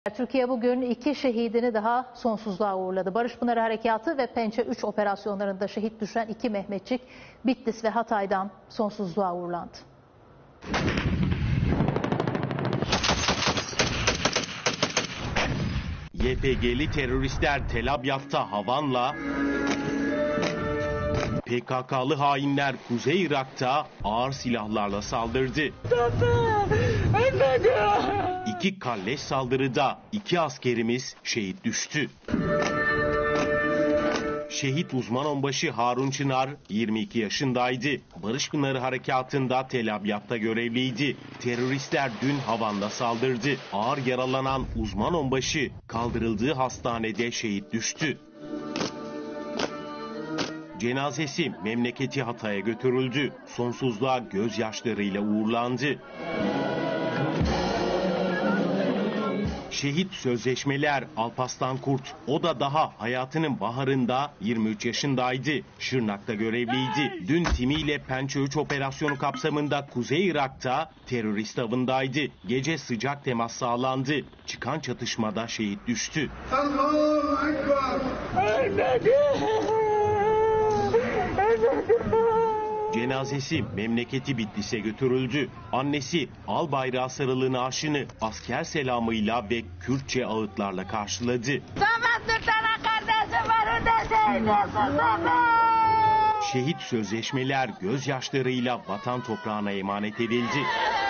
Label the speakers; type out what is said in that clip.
Speaker 1: Türkiye bugün 2 şehidini daha sonsuzluğa uğurladı. Barış Pınarı Harekatı ve Pençe 3 operasyonlarında şehit düşen 2 Mehmetçik Bitlis ve Hatay'dan sonsuzluğa uğurlandı.
Speaker 2: YPG'li teröristler Tel Abyad'ta havanla, PKK'lı hainler Kuzey Irak'ta ağır silahlarla saldırdı. 2 kalleş saldırıda 2 askerimiz şehit düştü. Şehit uzman onbaşı Harun Çınar 22 yaşındaydı. Barış Pınarı Harekatı'nda Tel Abyad'da görevliydi. Teröristler dün havanla saldırdı. Ağır yaralanan uzman onbaşı kaldırıldığı hastanede şehit düştü. Cenazesi memleketi Hatay'a götürüldü. Sonsuzluğa gözyaşlarıyla uğurlandı. Şehit sözleşmeler Alparslan Kurt, o da daha hayatının baharında 23 yaşındaydı. Şırnak'ta görevliydi. Dün timiyle Pençe 3 operasyonu kapsamında Kuzey Irak'ta terörist avındaydı. Gece sıcak temas sağlandı. Çıkan çatışmada şehit düştü.
Speaker 3: Allahu Ekber!
Speaker 2: Cenazesi memleketi Bitlis'e götürüldü. Annesi al bayrağı sarılı naaşını asker selamıyla ve Kürtçe ağıtlarla karşıladı. Şehit sözleşmeler gözyaşlarıyla vatan toprağına emanet edildi.